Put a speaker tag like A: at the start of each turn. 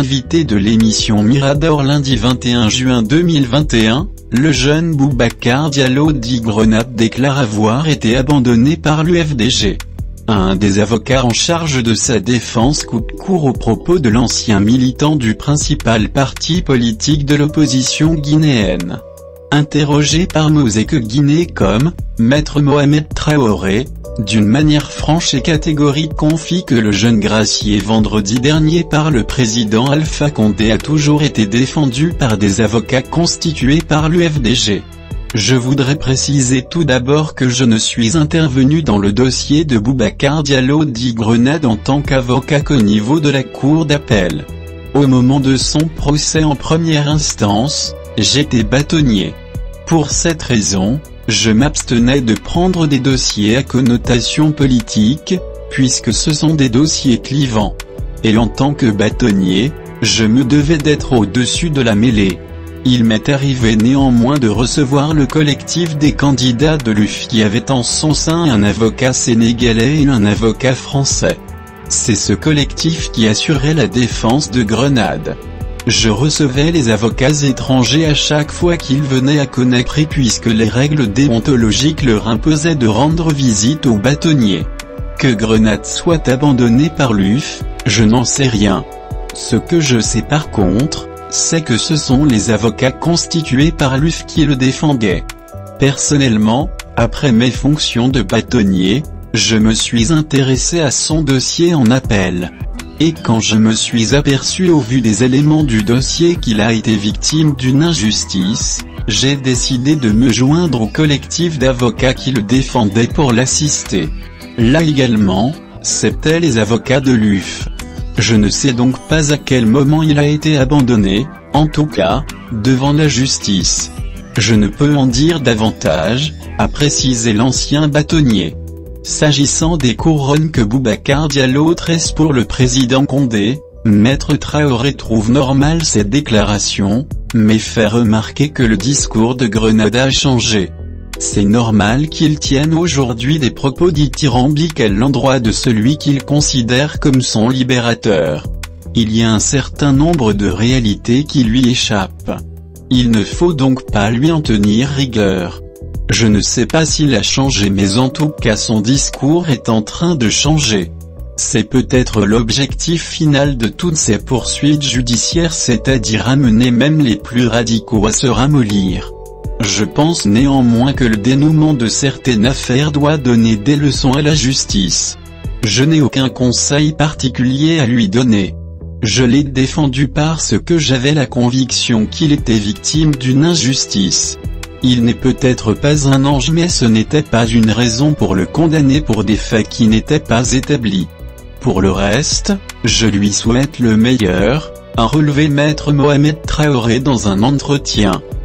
A: invité de l'émission Mirador lundi 21 juin 2021, le jeune Boubacar Diallo dit Grenade déclare avoir été abandonné par l'UFDG. Un des avocats en charge de sa défense coupe court aux propos de l'ancien militant du principal parti politique de l'opposition guinéenne. Interrogé par Mosaic Guinée.com, Maître Mohamed Traoré, d'une manière franche et catégorique confie que le jeune gracié vendredi dernier par le président Alpha Condé a toujours été défendu par des avocats constitués par l'UFDG. Je voudrais préciser tout d'abord que je ne suis intervenu dans le dossier de Boubacar Diallo dit Grenade en tant qu'avocat qu'au niveau de la cour d'appel. Au moment de son procès en première instance, j'étais bâtonnier. Pour cette raison, je m'abstenais de prendre des dossiers à connotation politique, puisque ce sont des dossiers clivants. Et en tant que bâtonnier, je me devais d'être au-dessus de la mêlée. Il m'est arrivé néanmoins de recevoir le collectif des candidats de l'UF qui avait en son sein un avocat sénégalais et un avocat français. C'est ce collectif qui assurait la défense de Grenade. Je recevais les avocats étrangers à chaque fois qu'ils venaient à Conakry puisque les règles déontologiques leur imposaient de rendre visite aux bâtonniers. Que Grenade soit abandonné par l'UF, je n'en sais rien. Ce que je sais par contre, c'est que ce sont les avocats constitués par l'UF qui le défendaient. Personnellement, après mes fonctions de bâtonnier, je me suis intéressé à son dossier en appel. Et quand je me suis aperçu au vu des éléments du dossier qu'il a été victime d'une injustice, j'ai décidé de me joindre au collectif d'avocats qui le défendaient pour l'assister. Là également, c'étaient les avocats de l'UF. Je ne sais donc pas à quel moment il a été abandonné, en tout cas, devant la justice. Je ne peux en dire davantage, a précisé l'ancien bâtonnier. S'agissant des couronnes que Boubacar Diallo tresse pour le président Condé, Maître Traoré trouve normale cette déclaration, mais fait remarquer que le discours de Grenade a changé. C'est normal qu'il tienne aujourd'hui des propos dithyrambiques à l'endroit de celui qu'il considère comme son libérateur. Il y a un certain nombre de réalités qui lui échappent. Il ne faut donc pas lui en tenir rigueur. Je ne sais pas s'il a changé mais en tout cas son discours est en train de changer. C'est peut-être l'objectif final de toutes ces poursuites judiciaires, c'est-à-dire amener même les plus radicaux à se ramollir. Je pense néanmoins que le dénouement de certaines affaires doit donner des leçons à la justice. Je n'ai aucun conseil particulier à lui donner. Je l'ai défendu parce que j'avais la conviction qu'il était victime d'une injustice. Il n'est peut-être pas un ange mais ce n'était pas une raison pour le condamner pour des faits qui n'étaient pas établis. Pour le reste, je lui souhaite le meilleur, a relevé Maître Mohamed Traoré dans un entretien.